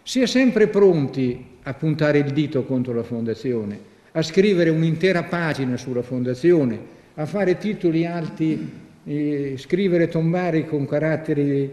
Si è sempre pronti a puntare il dito contro la Fondazione, a scrivere un'intera pagina sulla Fondazione, a fare titoli alti, scrivere tombari con caratteri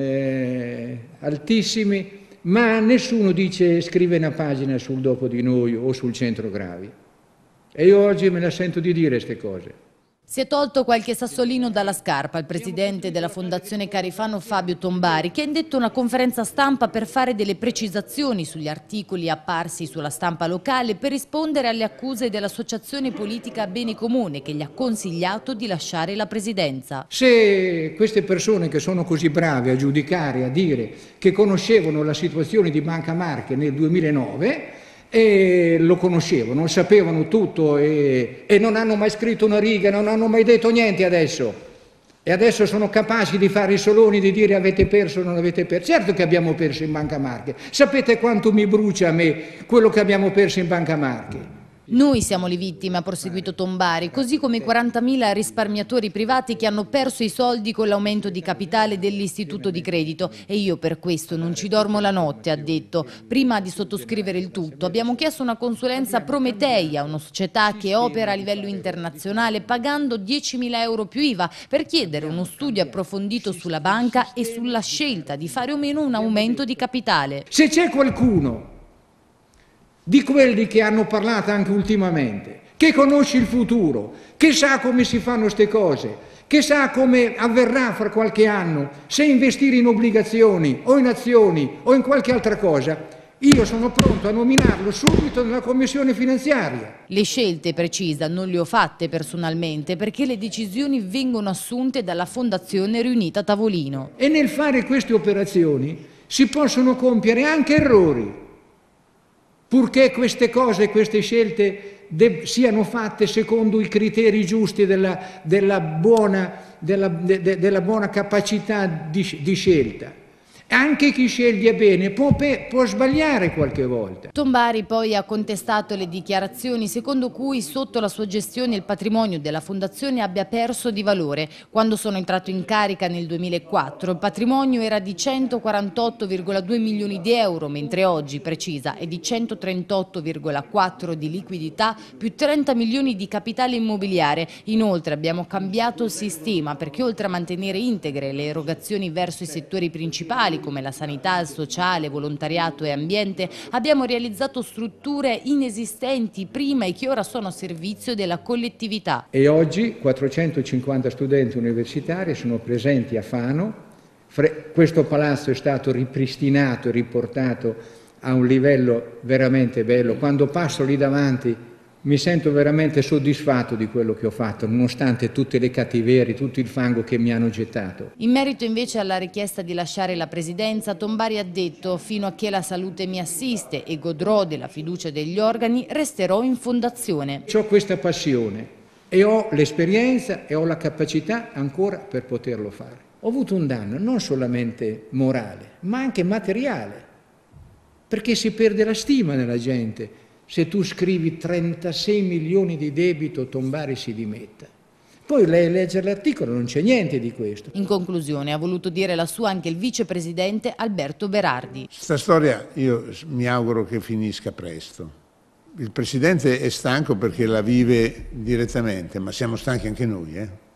altissimi, ma nessuno scrive una pagina sul dopo di noi o sul centro gravi. E io oggi me la sento di dire queste cose. Si è tolto qualche sassolino dalla scarpa il presidente della Fondazione Carifano Fabio Tombari, che ha indetto una conferenza stampa per fare delle precisazioni sugli articoli apparsi sulla stampa locale per rispondere alle accuse dell'associazione politica Bene Comune, che gli ha consigliato di lasciare la presidenza. Se queste persone che sono così brave a giudicare, a dire che conoscevano la situazione di Banca Marche nel 2009, e lo conoscevano, sapevano tutto e non hanno mai scritto una riga, non hanno mai detto niente adesso. E adesso sono capaci di fare i soloni, di dire avete perso o non avete perso. Certo che abbiamo perso in Banca Marche. Sapete quanto mi brucia a me quello che abbiamo perso in Banca Marche? Noi siamo le vittime, ha proseguito Tombari, così come i 40.000 risparmiatori privati che hanno perso i soldi con l'aumento di capitale dell'istituto di credito. E io per questo non ci dormo la notte, ha detto. Prima di sottoscrivere il tutto abbiamo chiesto una consulenza Prometeia, una società che opera a livello internazionale pagando 10.000 euro più IVA per chiedere uno studio approfondito sulla banca e sulla scelta di fare o meno un aumento di capitale. Se c'è qualcuno di quelli che hanno parlato anche ultimamente, che conosce il futuro, che sa come si fanno queste cose, che sa come avverrà fra qualche anno, se investire in obbligazioni o in azioni o in qualche altra cosa, io sono pronto a nominarlo subito nella commissione finanziaria. Le scelte, precisa, non le ho fatte personalmente perché le decisioni vengono assunte dalla Fondazione riunita a tavolino. E nel fare queste operazioni si possono compiere anche errori, purché queste cose, queste scelte siano fatte secondo i criteri giusti della buona capacità di scelta. Anche chi sceglie bene può sbagliare qualche volta. Tombari poi ha contestato le dichiarazioni secondo cui sotto la sua gestione il patrimonio della Fondazione abbia perso di valore. Quando sono entrato in carica nel 2004 il patrimonio era di 148,2 milioni di euro, mentre oggi, precisa, è di 138,4 di liquidità più 30 milioni di capitale immobiliare. Inoltre abbiamo cambiato il sistema perché oltre a mantenere integre le erogazioni verso i settori principali come la sanità, il sociale, volontariato e ambiente, abbiamo realizzato strutture inesistenti prima e che ora sono a servizio della collettività. E oggi 450 studenti universitari sono presenti a Fano. Questo palazzo è stato ripristinato e riportato a un livello veramente bello. Quando passo lì davanti mi sento veramente soddisfatto di quello che ho fatto, nonostante tutte le cattiverie, tutto il fango che mi hanno gettato. In merito invece alla richiesta di lasciare la presidenza, Tombari ha detto: fino a che la salute mi assiste e godrò della fiducia degli organi, resterò in Fondazione. Ho questa passione e ho l'esperienza e ho la capacità ancora per poterlo fare. Ho avuto un danno non solamente morale, ma anche materiale, perché si perde la stima nella gente. Se tu scrivi 36 milioni di debito, Tombari si dimetta. Poi lei legge l'articolo, non c'è niente di questo. In conclusione ha voluto dire la sua anche il vicepresidente Alberto Berardi. Questa storia io mi auguro che finisca presto. Il presidente è stanco perché la vive direttamente, ma siamo stanchi anche noi,